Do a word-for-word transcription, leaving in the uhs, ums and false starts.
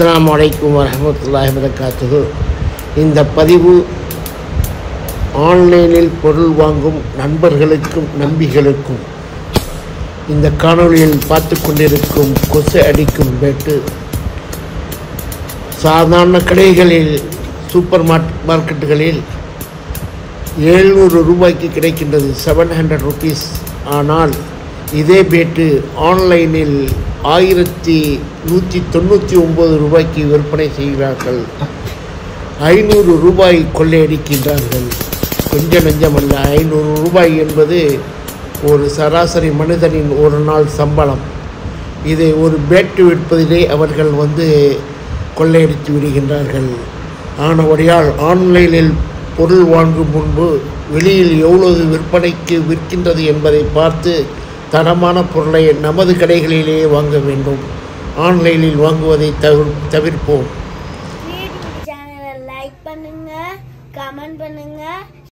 அஸ்ஸலாமு அலைக்கும் வரஹ்மத்துல்லாஹி வபரகாத்துஹு. இந்த பதிவு ஆன்லைனில் பொருள் வாங்கும் நண்பர்களுக்கும் நம்பிகளுக்கும் இந்த காணொளியில் பார்த்து கொண்டிருக்கும் கொசு அடிக்கும் பேட்டு சாதாரண கடைகளில் சூப்பர் மார்க்கெட்டுகளில் எழுநூறு ரூபாய்க்கு கிடைக்கின்றது, செவன் ஹண்ட்ரட் ருபீஸ். ஆனால் இதே பேட்டு ஆன்லைனில் ஆயிரத்தி நூற்றி தொண்ணூற்றி ஒம்பது ரூபாய்க்கு விற்பனை செய்கிறார்கள். ஐநூறு ரூபாய் கொள்ளையடிக்கின்றார்கள். கொஞ்சம் நெஞ்சமல்ல, ஐநூறு ரூபாய் என்பது ஒரு சராசரி மனிதனின் ஒரு நாள் சம்பளம். இதை ஒரு பேட்டு விற்பதிலே அவர்கள் வந்து கொள்ளையடித்து விடுகின்றார்கள். ஆனபடியால் ஆன்லைனில் பொருள் வாங்கும் முன்பு வெளியில் எவ்வளவு விற்பனைக்கு விற்கின்றது என்பதை பார்த்து தரமான பொருளை நமது கடைகளிலேயே வாங்க வேண்டும். ஆன்லைனில் வாங்குவதை தவிர தவிர்ப்போம். சேனலை லைக் பண்ணுங்க, கமெண்ட் பண்ணுங்க.